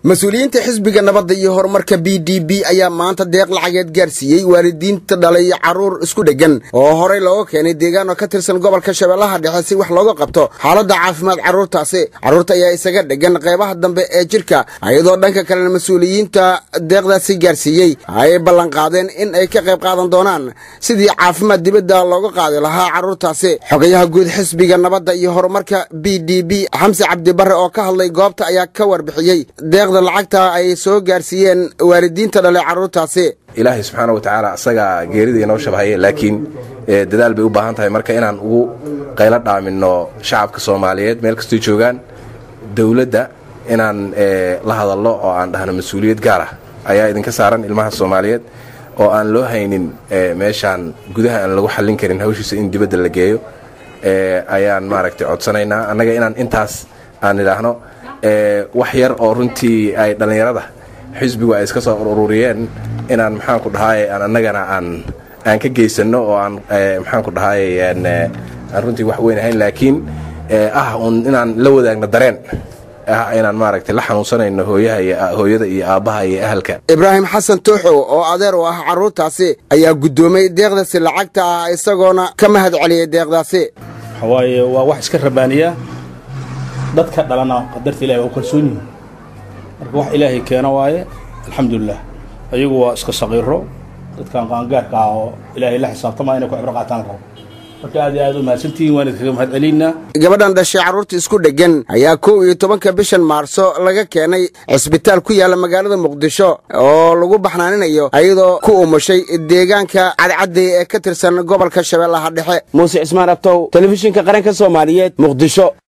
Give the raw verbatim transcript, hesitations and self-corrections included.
مسؤولينta xisbiga nabadda iyo horumarka B D B ayaa maanta deeq lacageed gaarsiiyay waalidiinta dhalay caruur isku dhagan oo horey looga keenay deegaan ka tirsan gobolka Shabeellaha Dhexe si wax looga qabto xaaladda caafimaad caruurtaasi. Caruurta ayaa isaga dhagan qaybaha dambe ee jirka ayadoo dhanka kale mas'uuliyiinta deeqdaasi gaarsiiyay ay ballan qaadeen in ay ka qayb qaadan doonaan sidii caafimaad dibadda looga qaadi lahaa caruurtaasi. Xogayaha guud xisbiga nabadda iyo horumarka B D B Xamse Cabdi Barre oo ka hadlay goobta ayaa ka warbixiyay lacagta ay soo gaarsiiyeen waalidiinta dhalay caruurtaasi. Ilaahay subhanahu wa ta'ala asaga geerida inoo shabahay laakiin dadaal bay u baahan tahay marka inaan ugu qayla dhaamino shacabka Soomaaliyeed meel kasta joogan dawladda inaan la hadalno oo aan dhahno mas'uuliyad gaar ah ayaa idinka saaran ilmaha Soomaaliyeed oo aan loo haynin meeshan gudaha aan lagu xallin karin hawshiisa in dibadda la geeyo ayaan maaragtay codsanaynaa anaga inaan intaas aan ilaahno wax yar oo runtii ay dhalinyarada xisbigu ay iska soo ururiyeen inaan maxaan ku dhahay aan anagana aan aan ka geysano oo aan maxaan ku dhahay aan runtii wax weyn ahayn laakiin ah inaan la wadaagno dareen ah inaan maaragtay la xanuunsanayno hooyaha iyo hooyada iyo aabaha iyo ahalka. Ibrahim Xasan Tooxo oo adeer u ah caruurtaasi ayaa gudoomay deeqdaasi lacagta ah isagoona ka mahad celiyay deeqdaasi. Hawaaye waa wax iska rabaaniya dadka dhalana qadarta Ilaahay oo kalsoon yihiin marka wax Ilaahay keena waaye alxamdulillah ayagu waa iska saqiiro dadkan qaangaarka ah oo Ilaahay la xisaabtama inay ku cibro qaataan rabo marka aad aad u mahadsantiin waan idinkaga mahad celinaa. Gabadhan dhashay caruurta isku dhagan ayaa kow iyo tobanka bishan Maarso laga keenay isbitaal ku yaala magaalada Muqdisho oo lagu baxnaaninayo ayadoo ku umushay deegaanka cadcadey ee ka tirsan gobolka Shabeellaha Dhexe. Muuse Ismaan Abtow, telefishinka qaranka Soomaaliyeed, Muqdisho.